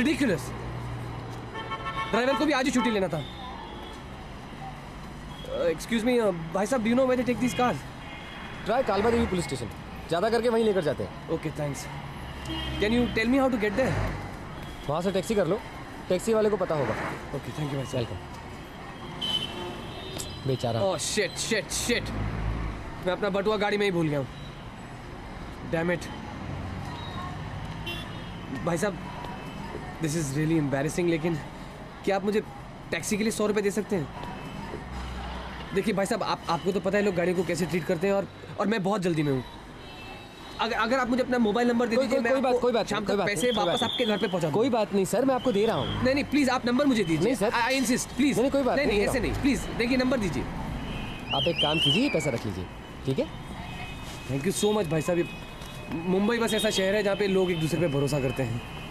ridiculous. Driver को भी आज ही छुट्टी लेना था. Excuse me, भाई साहब, do you know where they take these cars? Try Kalbadevi police station. ज़्यादा करके वहीं लेकर जाते हैं. Okay, thanks. Can you tell me how to get there? वहाँ से टैक्सी कर लो. टैक्सी वाले को पता होगा. Okay, thank you भाई साहब. वेलकम. बेचारा. Oh shit. मैं अपना बटुआ गाड़ी में ही भूल गया हूँ. Damn it. भाई साहब, this is really embarrassing, लेकिन क्या आप मुझे टैक्सी के लिए 100 रुपये दे सकते हैं? देखिए भाई साहब, आपको तो पता है लोग गाड़ी को कैसे ट्रीट करते हैं, और मैं बहुत जल्दी में हूँ. अगर आप मुझे अपना मोबाइल नंबर दे दीजिए, मैं आपको शाम तक पैसे वापस आपके घर पे पहुँचा दूँ. कोई बात नहीं सर, मैं आपको दे रहा हूँ. नहीं प्लीज़, आप नंबर मुझे दीजिए. नहीं सर, आई इंसिस्ट, प्लीज़. नहीं कोई बात नहीं ऐसे नहीं, प्लीज़ देखिए नंबर दीजिए. आप एक काम कीजिए, पैसा रख लीजिए. ठीक है. थैंक यू सो मच भाई साहब. मुंबई बस ऐसा शहर है जहाँ पे लोग एक दूसरे पे भरोसा करते हैं.